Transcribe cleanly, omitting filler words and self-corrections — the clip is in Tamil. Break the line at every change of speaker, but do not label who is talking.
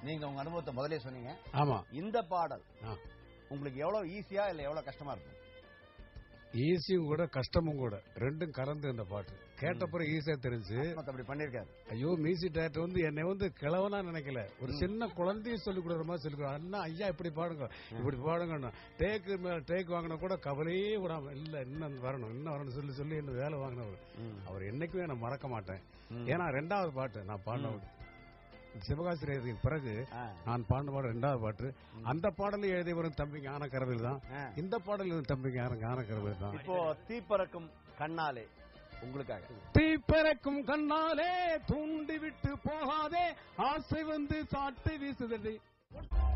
நீங்க உங்க அனுபவத்தை முதலே சொன்னீங்க.
ஆமா.
இந்த பாடல் உங்களுக்கு எவ்வளவு ஈஸியா இல்ல எவ்வளவு கஷ்டமா இருக்கும்?
ஈஸியும் கூட கஷ்டமும் கூட ரெண்டும் கலந்து இந்த பாட்டு கேட்டப்பறம் ஈஸியா தெரிஞ்சு
அப்படி பண்ணிருக்காரு.
ஐயோ மியூசிக் டைரக்டர் வந்து என்னை கிழவனா நினைக்கல, ஒரு சின்ன குழந்தைய சொல்லிக் கொடுக்குற மாதிரி சொல்லிக் கொடுக்குற. அண்ணா ஐயா இப்படி பாடுங்க இப்படி பாடுங்க, டேக் வாங்கின கூட கவலையே விடாம இல்ல இன்னும் வரணும் சொல்லி என்ன வேலை வாங்கினவர். அவர் என்னைக்குமே நான் மறக்க மாட்டேன். ஏன்னா 2வது பாட்டு நான் பாடின சிவகாசிரியருக்கு பிறகு நான் பாடின பாடல் 2வது பாட்டு. அந்த பாடலை எழுதியவரும் தம்பி ஞானக்கரவில் தான், இந்த பாடல் தம்பி ஞானக்கரவில் தான்.
இப்போ தீப்பறக்கும் கண்ணாலே உங்களுக்காக.
தீப்பறக்கும் கண்ணாலே தூண்டி விட்டு போகாதே, ஆசை வந்து சாட்டை வீசுதே.